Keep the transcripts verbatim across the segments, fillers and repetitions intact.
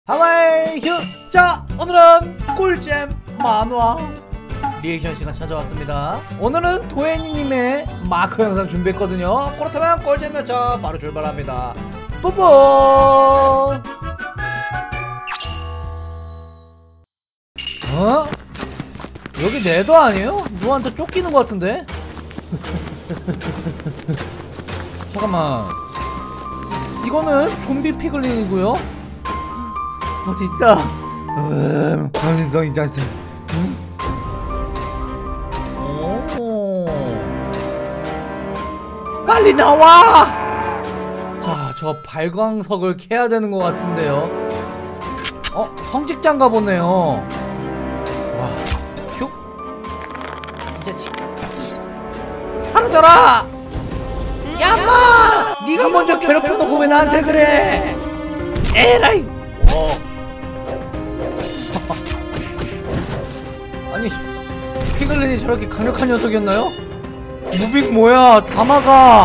하와이 휴! 자, 오늘은 꿀잼 만화 리액션 시간 찾아왔습니다. 오늘은 도혜니님의 마크 영상 준비했거든요. 그렇다면 꿀잼 자 바로 출발합니다. 뽀뽀! 어? 여기 네더 아니에요? 누구한테 쫓기는 것 같은데? 잠깐만, 이거는 좀비 피글린이고요. 어디 있어? 음, 정신성이 자식. 응? 오, 빨리 나와! 자, 저 발광석을 캐야 되는 것 같은데요. 어, 성직자인가 보네요. 와, 휴. 이제 지... 사라져라! 야, 인마! 네가 먼저 괴롭혀놓고 왜 나한테 그래? 에라이! 어. 아니, 피글린이 저렇게 강력한 녀석이었나요? 무빙 뭐야? 다 막아!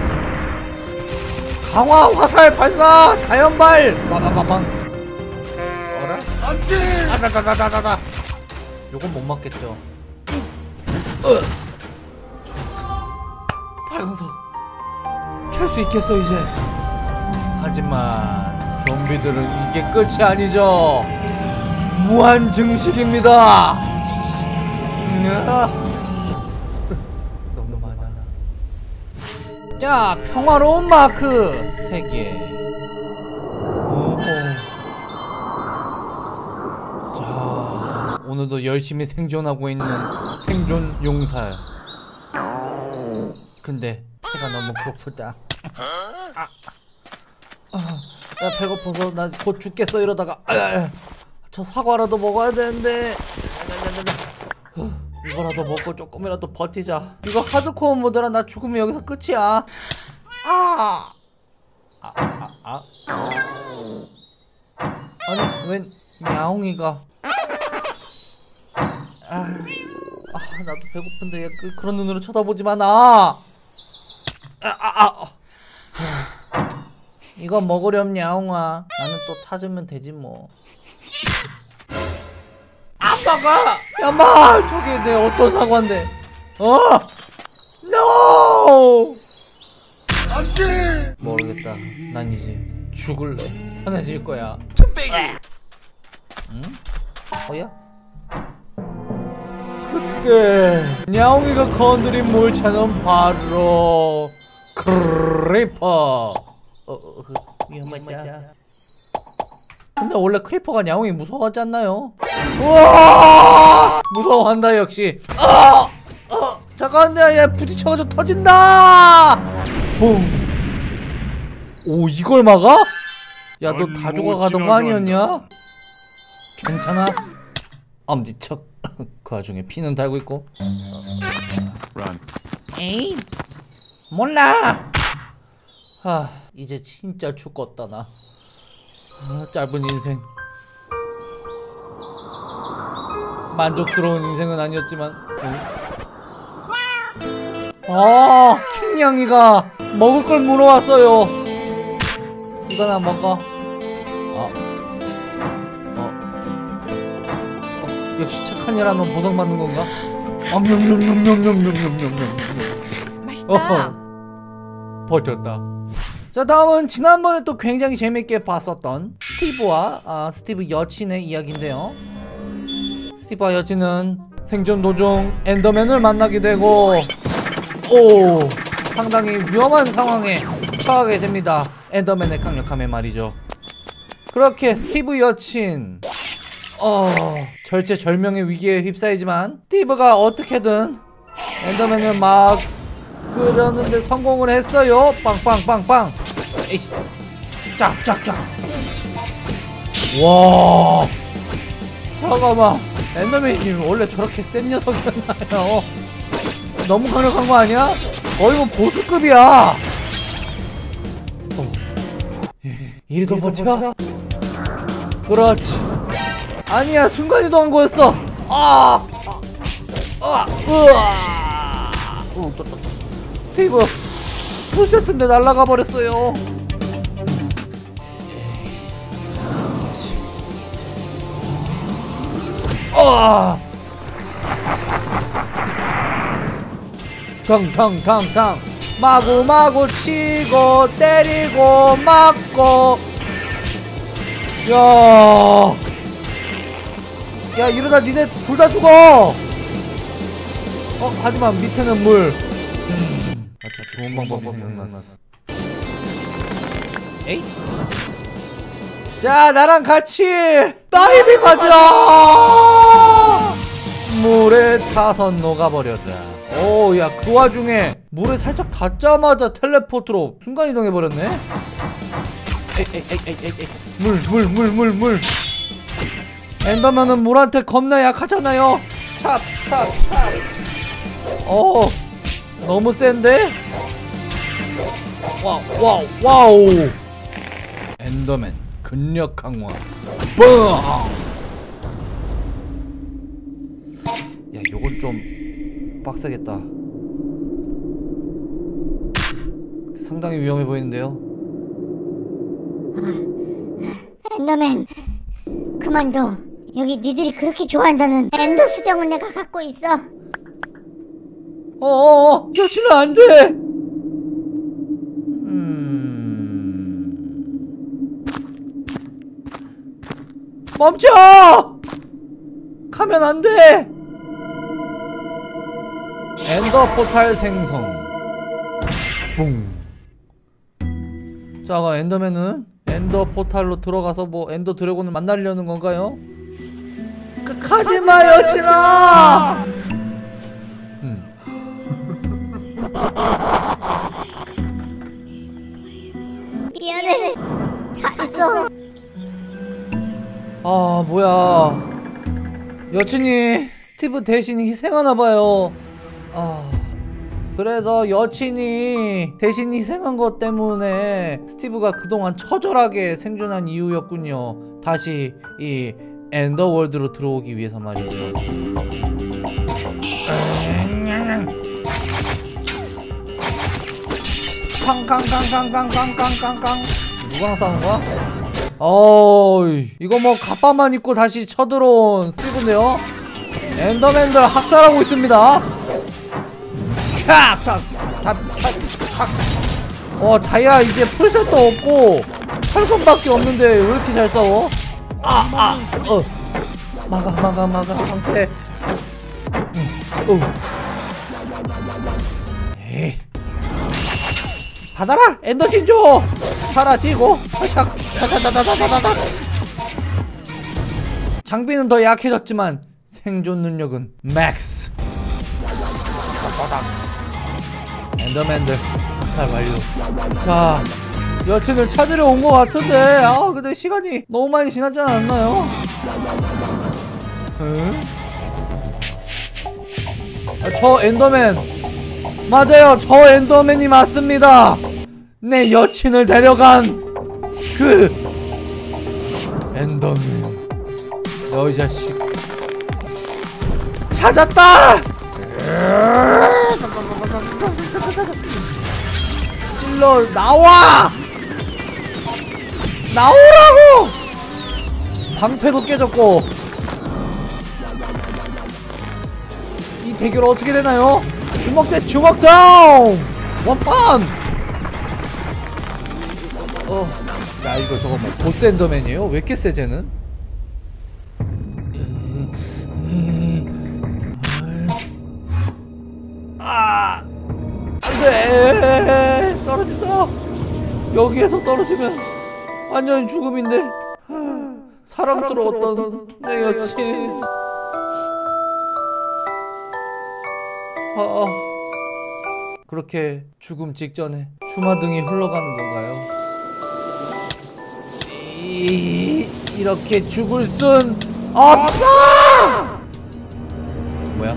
강화 화살 발사! 다연발! 빠바바방. 어라? 안돼! 아다다다다다다. 요건 못 맞겠죠. 어. 좋았어. 발광석 켤 수 있겠어 이제. 하지만 좀비들은 이게 끝이 아니죠. 무한 증식입니다. 너무 많아. 자, 평화로운 마크 세 개. 자, 오늘도 열심히 생존하고 있는 생존 용사. 근데 배가 너무 고프다. 아, 아, 나 배고파서 나 곧 죽겠어 이러다가. 아, 아, 저 사과라도 먹어야 되는데. 아, 이거라도 먹고 조금이라도 버티자. 이거 하드코어 모드라 나 죽으면 여기서 끝이야. 아, 아, 아, 아. 아니 웬 야옹이가. 아, 아, 나도 배고픈데 얘 그, 그런 눈으로 쳐다보지 마 나. 아, 아, 아. 이거 먹으렴 야옹아. 나는 또 찾으면 되지 뭐. 안 먹어! 야마! 저게 내 어떤 사과인데? 어? NO! 안돼! 모르겠다. 난 이제 죽을래. 편해질 거야. tum배기! 응? 뭐야? 그때 야옹이가 건드린 물차는 바로 크리퍼. 어, 어, 위험하다. 근데 원래 크리퍼가 야옹이 무서워하지 않나요? 우와! 무서워한다 역시. 아! 어! 잠깐, 얘 부딪혀가지고 터진다! 붕! 오, 이걸 막아? 야, 너 다 죽어가던 거 아니었냐? 괜찮아? 엄지척. 그 와중에 피는 달고 있고. 에이, 몰라. 하, 이제 진짜 죽겠다 나. 아, 짧은 인생. 만족스러운 인생은 아니었지만. 응? 아, 킹냥이가 먹을 걸 물어왔어요. 이거나 먹어. 아, 어. 어, 역시 착한 애라면 보상받는 건가? 엄냠냠냠냠냠냠냠냠. 맛있다. 어, 버텼다. 자, 다음은 지난번에 또 굉장히 재밌게 봤었던 스티브와 아, 스티브 여친의 이야기인데요. 스티브와 여친은 생존 도중 엔더맨을 만나게 되고, 오, 상당히 위험한 상황에 처하게 됩니다. 엔더맨의 강력함에 말이죠. 그렇게 스티브 여친 어, 절체절명의 위기에 휩싸이지만 스티브가 어떻게든 엔더맨을 막 그러는데 성공을 했어요. 빵빵빵빵. 에이씨. 짝짝짝. 와, 잠깐만, 엔더맨이 원래 저렇게 센 녀석이었나요? 너무 강력한 거 아니야? 거의 뭐 보스급이야. 어. 이리도 버텨? 그렇지. 아니야, 순간이동한 거였어. 아, 아, 으아. 어, 또, 또, 또. 스티브 풀세트인데 날아가 버렸어요. 어! 탕탕탕탕 마구마구 치고 때리고 맞고. 야, 야 이러다 니네 둘 다 죽어. 어 하지만 밑에는 물. 음, 아차 좋은 방법이 생각났어. 에이? 자 나랑 같이 다이빙 하자. 물에 타서 녹아버려라. 오, 야, 그 와중에 물에 살짝 닿자마자 텔레포트로 순간 이동해버렸네? 에이, 에이, 에이, 에이, 에이, 에이. 물, 물, 물, 물, 물. 엔더맨은 물한테 겁나 약하잖아요? 찹, 찹, 찹. 어, 너무 센데? 와우, 와우, 와우. 엔더맨, 근력 강화. 뻥! 야, 요건 좀 빡세겠다. 상당히 위험해 보이는데요. 엔더맨 그만둬. 여기 니들이 그렇게 좋아한다는 엔더 수정을 내가 갖고 있어. 어어어 여친은 안돼. 음... 멈춰! 가면 안돼. 엔더 포탈 생성. 뿡. 자, 그럼 엔더맨은 엔더 포탈로 들어가서 뭐 엔더 드래곤을 만나려는 건가요? 그, 가지마 여친아. 음. 미안해. 잘했어. 아 뭐야, 여친이 스티브 대신 희생하나봐요. 아, 그래서 여친이 대신 희생한 것 때문에 스티브가 그동안 처절하게 생존한 이유였군요. 다시 이 엔더월드로 들어오기 위해서 말이죠. 캉캉캉캉캉캉캉캉. 누구랑 싸우는 거야? 어이, 이거 뭐 갑바만 입고 다시 쳐들어온 스티브인데요? 엔더맨들 학살하고 있습니다. 탁! 탁! 탁! 탁! 탁! 어, 다이아 이제 풀셋도 없고 철검밖에 없는데 왜 이렇게 잘 싸워? 아! 아! 어! 막아 막아 막아 방패. 응. 어. 에이, 받아라! 엔더 진조! 사라지고 샤샥 사사다다다다다다. 장비는 더 약해졌지만 생존 능력은 맥스. 엔더맨들 학살 완료. 자, 여친을 찾으러 온 것 같은데, 아 근데 시간이 너무 많이 지났지 않았나요? 응? 아, 저 엔더맨 맞아요. 저 엔더맨이 맞습니다. 내 여친을 데려간 그 엔더맨. 너 이 자식 찾았다. 찔러 나와! 나오라고! 방패도 깨졌고. 이 대결 어떻게 되나요? 주먹 대 주먹 다운! 원판! 어, 야 이거 저거 뭐 보스 엔더맨이에요? 왜 이렇게 세 쟤는? 아, 안돼! 떨어진다. 여기에서 떨어지면 완전히 죽음인데. 사랑스러웠던 내 여친. 아, 그렇게 죽음 직전에 주마등이 흘러가는 건가요? 이, 이렇게 죽을 순 없어! 뭐야?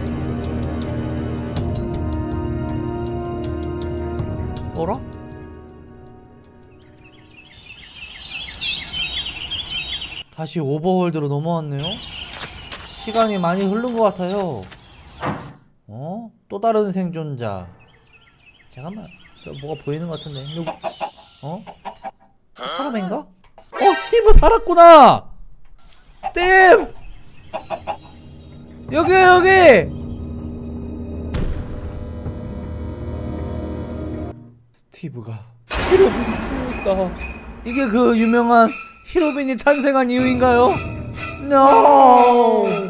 어라? 다시 오버월드로 넘어왔네요? 시간이 많이 흐른 것 같아요. 어? 또 다른 생존자. 잠깐만, 저 뭐가 보이는 것 같은데. 누구? 어? 사람인가? 어, 스티브 살았구나! 스티브! 여기 여기. 스티브가 히로빈이 되었다. 이게 그 유명한 히로빈이 탄생한 이유인가요? No.